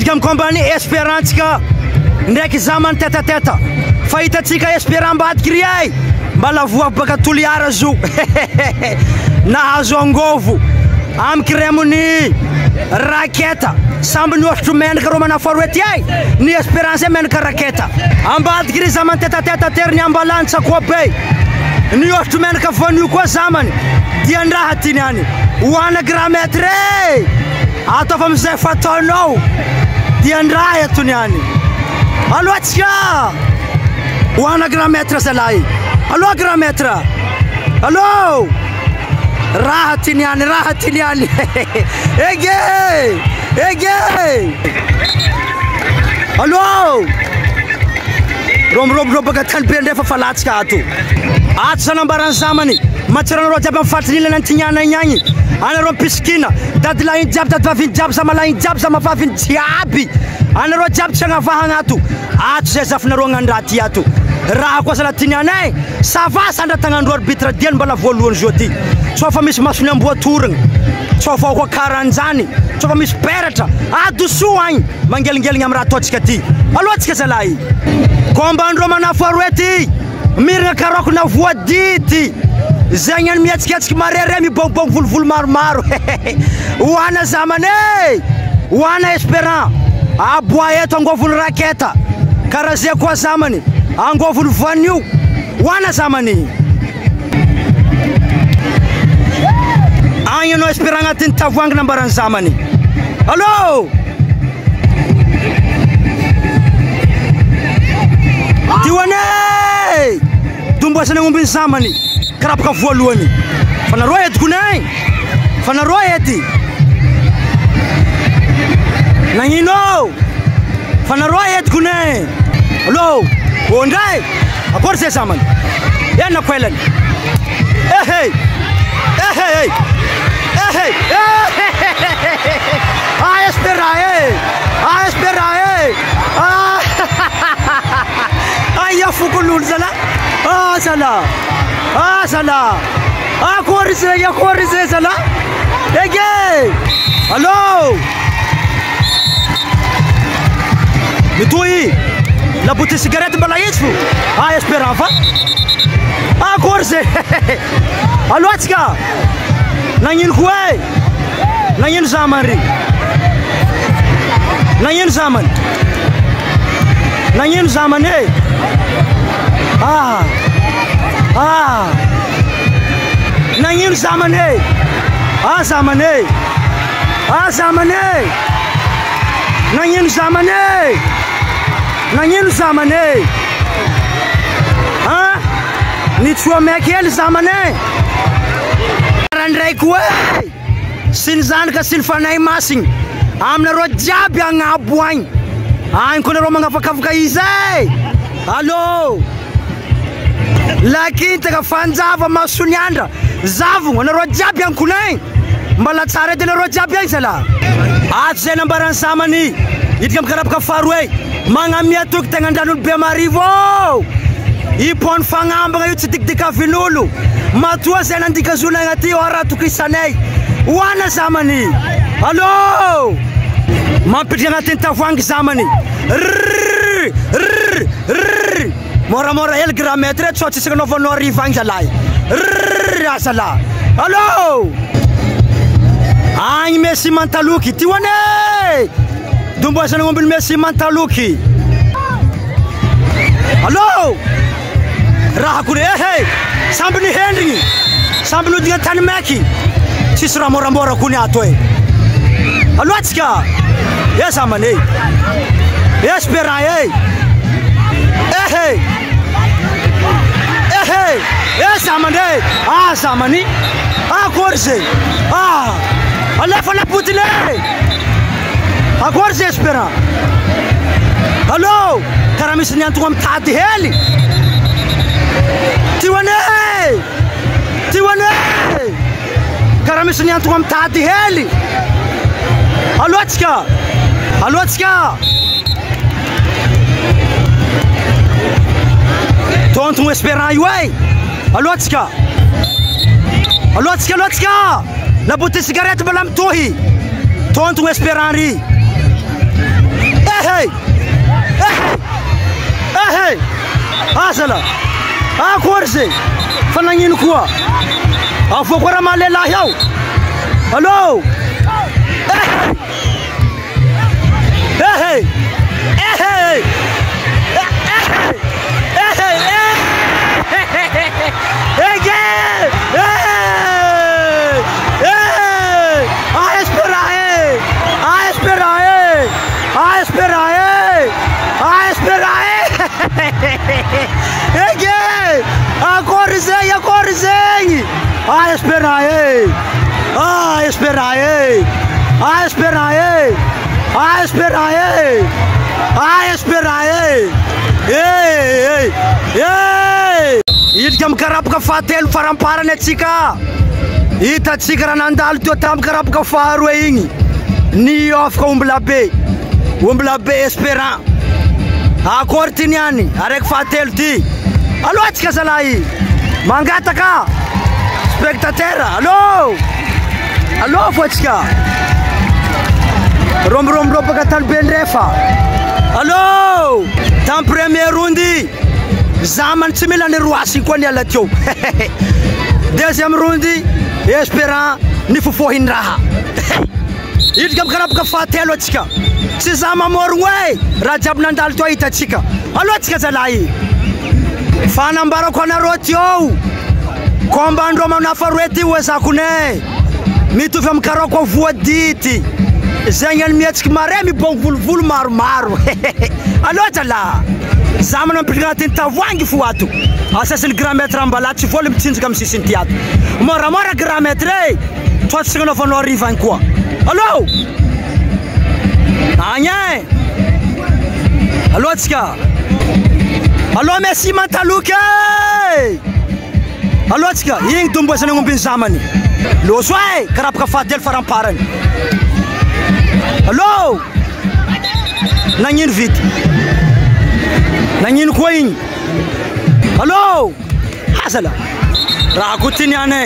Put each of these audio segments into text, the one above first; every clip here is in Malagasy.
Itkam kombany Espérance ka ndraiky zamany teta fahitatsika Espérance mbadiky ay mbala voa baka toliara zo nahazo angovo amky remony raketa samby niostro menaka rô manafaroety ay ny Espérance menaka raketa ambadiky ry zamany teta tery ny ambalantsa koa be niostro menaka vanio koa zamany dia ndraha tiny any hoana grametre atafa amizay fataonao dia ndraha etony any aloatsika hoana grametre zalahy allo grametre allo raha tiny any ege allo rom baka tany be ndefa falatsika ato sanambaran zamany matsirana ro jiaby amfatrinila nantignana igny anarô piskina dadilahiny jiaby dadivaviny jiaby samalahiny jiaby samavaviny jiaby anarô jiaby tsy agnavahagna ato zay zafinarô agnandraha ty ato raha koa salatiny anay sava sandratagnandro arbitre diany mbala voalohany zo ty tsofa misy masony amboatoragna tsofa koa karanjany tsofa misy peratra adoso agny mangelingeligny amy raha ataotsika ty alohatsika zalahy kombandrô manafaroety miragna karoko na voadity zegny any mihetsiketsika marere mibongbong volovolo maromaro hoana zamany hoana Espérance aboa eto angovony raketa karaha zay koa zamany angovony vanio hoana zamany agny anao Espérance agnatin'ny tavoangy nambarany zamany allo tiwane domboasany agn'ombiny zamany karaha baka voalohany fanarô edy konay fanarô edy nagnino fanarô edy konay allo ondray akory zay zamany ena koelany Espérance aya fukulul zala sala akory zay zala ege allo mitoy la buti cigarette mbala izy fo Espérance fa akory zay aloatsika nagnino koa nagnino zamany ry nagnino zamany nagnino zamany nagnino zamany zamany nagnino zamany nitsoa meky hely zamany randray koa sy ny zanaka sy ny fanay masigny aminarô jiaby agnabo agny agny koa narô magnafakafaka izy allo lakintaka fanjava masony andra zavogno anarô jiaby agny konay mbala tsara edy anarô jiaby agny zala ato zay nambarany zamany itika mikarapaka faroe magnamia toky tegna andran'olo be marivo ipony fagnambagna io tsy dikidikavin'olo matoa zay nandikazonagna ty aratoky isanay hoana zamany allo mampidry agnatin'ny tavoangy zamany moramora hely grametre tsô tsisy anaovanao ariva agny zalahy azala allo agny mesy mantaloky ty hoane domboasany agn'ombiny mesy mantaloky allo raha kore samby nihendrigny samby nodigna tany meky tsisy raha moramora kony ato aloatsika zamany Espérance zamany zamany akory zay alefa lapotile akory zay Espérance allo karaha misy niantogna amy tady hely ty hoane karaha misy niantogna amy tady hely aloatsika tontogno Espérance io aloatsika la buti cigarette mbala mitohy tontogno Espérance ry hey hey asala korse fanangin kuwa afokora malela yao hello hey hey Itkam karab ka fatel farampara netsika ita tsikara nandal to tam karab ka faru ingi ni of ka umbla be espera a kortiniani arek fatel ti allo atka salai mangata ka spectateur allo fochka rom pakatan benrefa allo tam premier rundi zaman similani ruasi kwani ala tio deuxième rundi espérant ni fufohin raha idgam karab ka fatelo tika si zama morwe rajab nandal to ita tika allo tika zalai fana mbaro kona rotio komba ndo mana farweti wesa kune mitu fam karoko vuaditi zenyan mietsk maremi bon vulvul maru allo tala zamana mpigatin tawangi fuatu asasin grametre ambalati volume tinzi kam sisintiato mora grametre tot singono fono rivan kwa allo anye allo tska allo merci mataluke allo tska ying dumbo sanangum bin zamani lo swai karab ka fatel faramparan allo nangin vite nangin koin allo hasala rakutini ane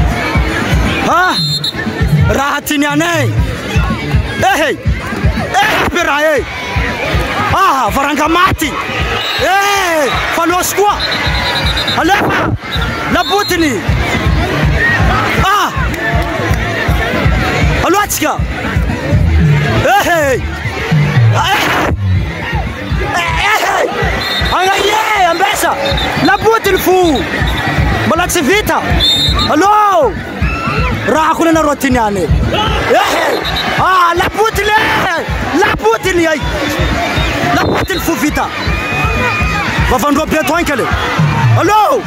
rahatini ane peraye faranga mati falos quoi ala la botini allo atska Angaye ambesa la bottle fou balak vita allo rakuna na rotiniane la bottle ay la bottle fou vita va vendre bien tranquille allo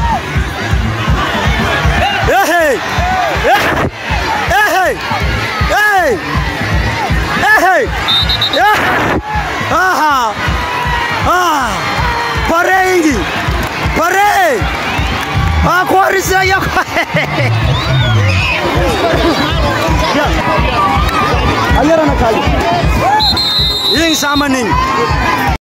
pare aquarisa ya ayara na kali yin samanin